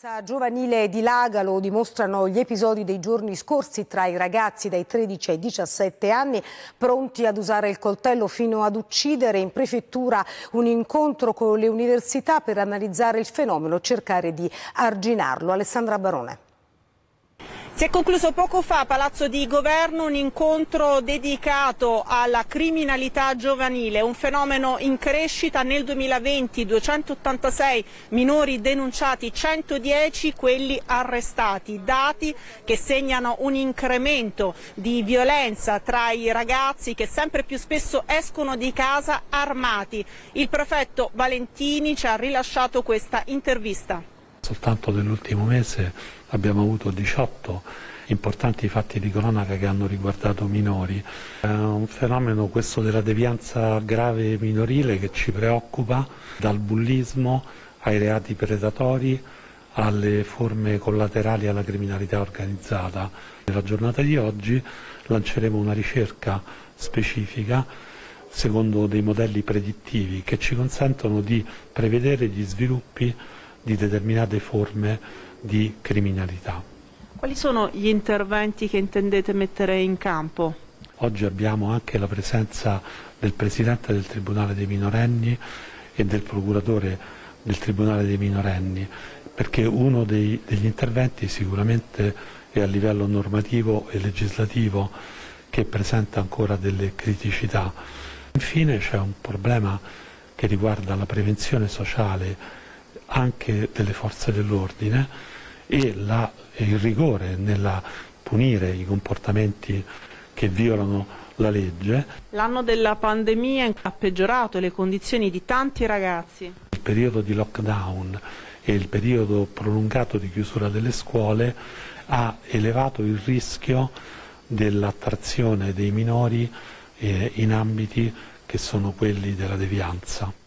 Giovanile dilaga, lo dimostrano gli episodi dei giorni scorsi tra i ragazzi dai 13 ai 17 anni pronti ad usare il coltello fino ad uccidere. In prefettura un incontro con le università per analizzare il fenomeno e cercare di arginarlo. Alessandra Barone. Si è concluso poco fa a Palazzo di Governo un incontro dedicato alla criminalità giovanile, un fenomeno in crescita. Nel 2020 286 minori denunciati, 110 quelli arrestati, dati che segnano un incremento di violenza tra i ragazzi che sempre più spesso escono di casa armati. Il prefetto Valentini ci ha rilasciato questa intervista. Soltanto nell'ultimo mese abbiamo avuto 18 importanti fatti di cronaca che hanno riguardato minori. È un fenomeno questo della devianza grave minorile che ci preoccupa, dal bullismo ai reati predatori alle forme collaterali alla criminalità organizzata. Nella giornata di oggi lanceremo una ricerca specifica secondo dei modelli predittivi che ci consentono di prevedere gli sviluppi di determinate forme di criminalità. Quali sono gli interventi che intendete mettere in campo? Oggi abbiamo anche la presenza del Presidente del Tribunale dei minorenni e del Procuratore del Tribunale dei minorenni, perché uno degli interventi sicuramente è a livello normativo e legislativo che presenta ancora delle criticità. Infine c'è un problema che riguarda la prevenzione sociale anche delle forze dell'ordine e il rigore nella punire i comportamenti che violano la legge. L'anno della pandemia ha peggiorato le condizioni di tanti ragazzi. Il periodo di lockdown e il periodo prolungato di chiusura delle scuole ha elevato il rischio dell'attrazione dei minori in ambiti che sono quelli della devianza.